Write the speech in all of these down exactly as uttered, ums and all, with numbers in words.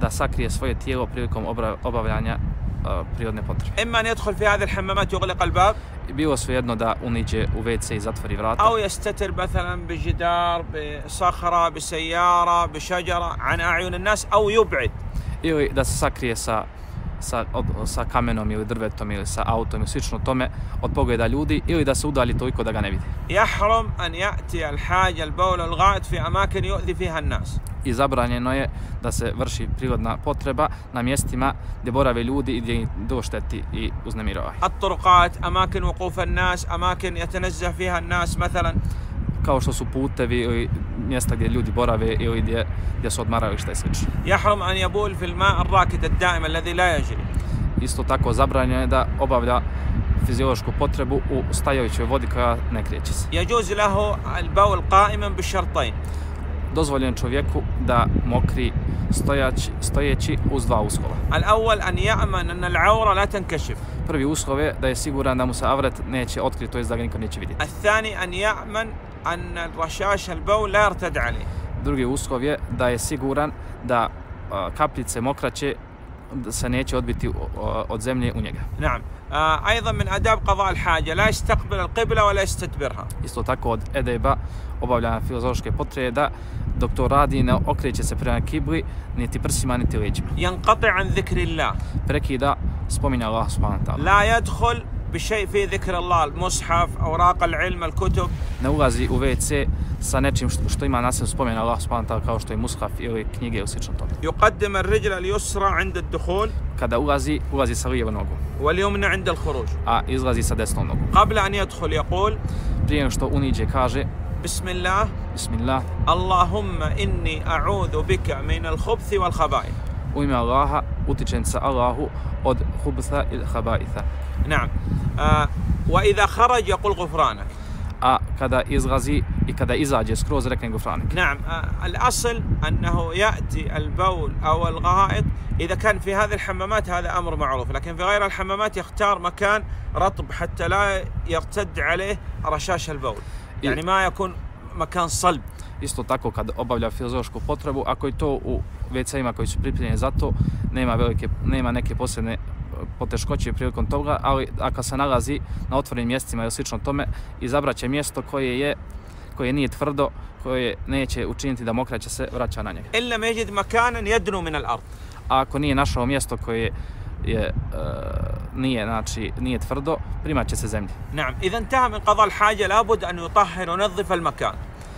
da sakrije svoje tijelo prilikom obavljanja prirodne potrebe. إما أن يدخل في هذه الحمامات يغلق الباب Bilo svejedno da uniđe u ve ce i zatvori vrata. أو يستتر مثلا بجدار بصخرة بسيارة بشجرة عن أعين الناس أو يبعد. Ili da se sakrije sa Sa, od, sa kamenom ili drvetom ili sa autom ili slično tome od pogleda ljudi ili da se udalji toliko da ga ne vidi. يحرم أن يأتي الحاجة البول الغائط في أماكن يؤذي فيها الناس. I zabranjeno je da se vrši prirodna potreba na mjestima gdje borave ljudi i gdje ih došteti i uznemiravaju. الطرقات أماكن وقوف الناس أماكن يتنزه فيها الناس مثلا. Kao što su putevi ili mjesta gdje ljudi borave ili gdje, gdje su odmarališta i slično. يحرم أن يبول في الماء الراكد الدائم الذي لا يجري. Isto tako zabranjeno je da obavlja fiziološku potrebu u stajajućoj vodi koja ne kreće se. يجوز له البول قائما بالشرطين. Dozvoljeno čovjeku da mokri stojaći, stojeći uz dva uslova. الأول أن يأمن أن العورة لا تنكشف. Prvi uslov je da je siguran da mu se avret neće otkriti, to jest da ga niko neće vidjeti. الثاني أن يأمن أن الرشاش البول لا يرتد عليه. Drugi uslov je da je siguran da kapljice mokraće se neće odbiti od zemlje u njega. نعم. أيضا من آداب قضاء الحاجة لا يستقبل القبلة ولا يستدبرها. Isto tako od edeba obavljanja fiziološke potrebe da dok to radi ne okreće se prema kibli niti prsima niti leđima. ينقطع عن ذكر الله. Prekida spominja Allah subhanahu wa ta'ala. لا يدخل بشيء في ذكر الله المصحف أوراق العلم الكتب. Ne ulazi u ve ce sa nečim što, što ima naslov spomena Allah subhanahu wa ta'ala kao što je mushaf ili knjige ili slično tome. يقدم الرجل اليسرى عند الدخول. Kada ulazi, ulazi sa lijevom nogom. واليمنى عند الخروج. A izlazi sa desnom nogom. قبل أن يدخل يقول Prije nego što uniđe kaže بسم الله Bismillah. اللهم إني أعوذ بك من الخبث والخبائث. U ime Allaha utičem se Allahu od hubtha i habaitha. نعم. آه وإذا خرج يقول غفرانك. A kada izlazi i kada izađe skroz rekne gufranik. نعم. آه الأصل أنه يأتي البول أو الغائط إذا كان في هذه الحمامات هذا أمر معروف، لكن في غير الحمامات يختار مكان رطب حتى لا يرتد عليه رشاش البول، يعني ما يكون مكان صلب. Isto tako kad obavlja fiziološku potrebu, ako je to u ve ceima koji su pripremljeni za to, nema velike, nema neke posebne poteškoće prilikom toga, ali ako se nalazi na otvorenim mjestima ili slično tome, izabraće mjesto koje je koje nije tvrdo, koje neće učiniti da mokraća se vraća na njega. إلا ما يجد مكانا يدنو من الأرض. A ako nije našao mjesto koje je uh, nije znači nije tvrdo, primaće se zemlje. نعم. إذا انتهى من قضاء الحاجة لابد أن يطهر وينظف المكان.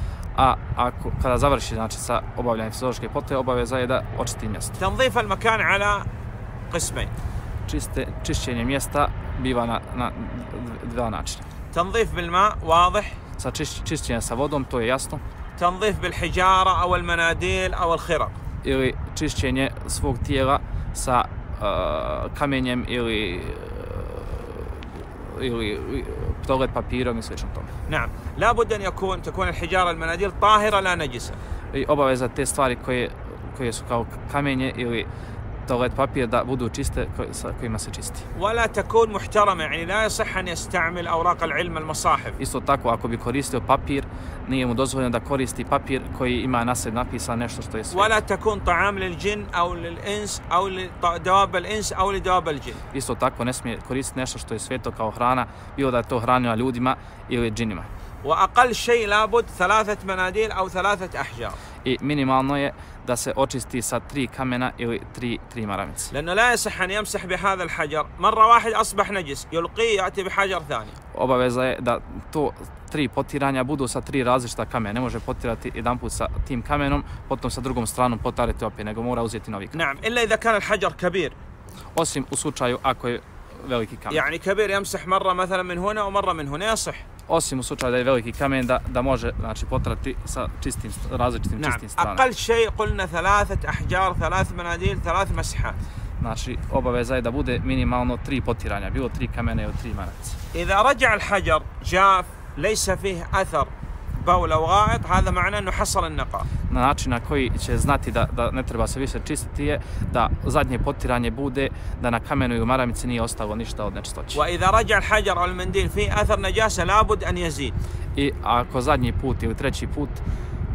A ako kada završi znači sa obavljanjem fiziološke potrebe, obaveza je da očisti mjesto. تنظيف المكان على قسمين. Čiste, čišćenje mjesta biva na, na dva načina. تنظيف بالماء واضح. Sa čiš, čišćenje sa vodom, to je jasno. تنظيف بالحجارة أو المناديل أو الخرق. Ili čišćenje svog tijela sa uh, kamenjem ili uh, ili toalet papirom i slično tome. نعم. لابد أن يكون تكون الحجارة المناديل طاهرة لا نجسة. I obaveza te stvari koje koje su kao kamenje ili toalet papir da budu čiste sa kojima se čisti. ولا تكون محترمة، يعني لا يصح أن يستعمل أوراق العلم المصاحف. Isto tako ako bi koristio papir, nije mu dozvoljeno da koristi papir koji ima na sebi napisano nešto što je sveto. ولا تكون طعام للجن أو للإنس أو لدواب الإنس أو لدواب الجن. Isto tako ne smije koristiti nešto što je sveto kao hrana, bilo da je to hranio ljudima ili džinima. وأقل شيء لابد ثلاثة مناديل أو ثلاثة أحجار. I minimalno je da se očisti sa tri kamena ili tri, tri maramice. لأنه لا يصح أن يمسح بهذا الحجر مرة واحدة أصبح نجس يلقيه يأتي بحجر ثاني. Obaveza je da to tri potiranja budu sa tri različita kamena. Ne može potirati jedanput sa tim kamenom, potom sa drugom stranom potariti opet, nego mora uzeti novi kamen. نعم. إلا إذا كان الحجر كبير. Osim u slučaju ako je veliki kamen. يعني كبير يمسح مرة مثلا من هنا ومرة من هنا يصح. Osim u slučaju da je veliki kamen da, da može znači potrati sa čistim različitim نعم. čistim stranama. أقل شيء قلنا ثلاثة أحجار ثلاث مناديل ثلاث مسحات. Znači obaveza je da bude minimalno tri potiranja, bilo tri kamene ili tri maramice. إذا رجع الحجر جاف ليس فيه أثر بول أو غائط هذا معناه إنه حصل النقاء. Na način na koji će znati da, da ne treba se više čistiti je da zadnje potiranje bude da na kamenu ili maramici nije ostalo ništa od nečistoće. وإذا رجع الحجر أو المنديل فيه أثر نجاسة لابد أن يزيد. I ako zadnji put ili treći put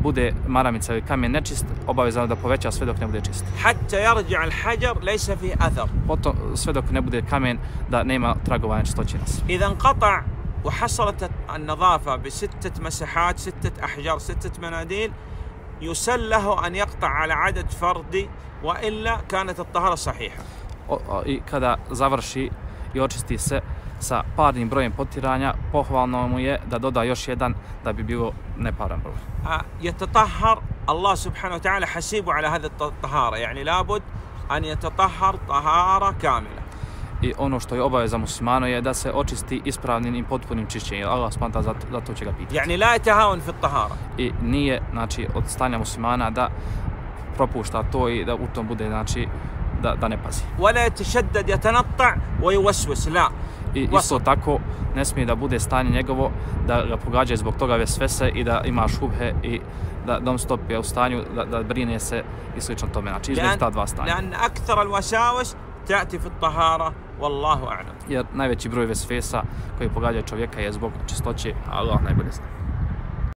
bude maramica ili kamen nečist, obavezno da poveća sve dok ne bude čist. حتى يرجع الحجر ليس فيه أثر. Potom sve dok ne bude kamen da nema tragova nečistoće na sebi. إذا انقطع وحصلت النظافة بستة مسحات، ستة أحجار، ستة مناديل، يسل له أن يقطع على عدد فردي وإلا كانت الطهارة صحيحة. I kada završi i očisti se sa parnim brojem potiranja, pohvalno mu je da doda još jedan da bi bilo neparan broj. يتطهر الله سبحانه وتعالى حسيبه على هذه الطهارة، يعني لابد أن يتطهر طهارة كاملة. I ono što je obaveza muslimana je da se očisti ispravnim i potpunim čišćenjem. Allah smatra zato, zato će ga pitati. يعني لا يتهاون في الطهارة. I nije, znači, od stanja muslimana da propušta to i da u tom bude, znači, da, da ne pazi. ولا يتشدد يتنطع ويوسوس، لا. I isto tako ne smije da bude stanje njegovo da ga pogađa zbog toga vesvese i da ima šubhe i da non stop je u stanju da, da brine se i slično tome. Znači između ta dva stanja. لأن أكثر الوساوس تأتي في الطهارة والله أعلم. Jer najveći broj vesvesa koji pogađa čovjeka je zbog čistoće, Allah najbolje zna.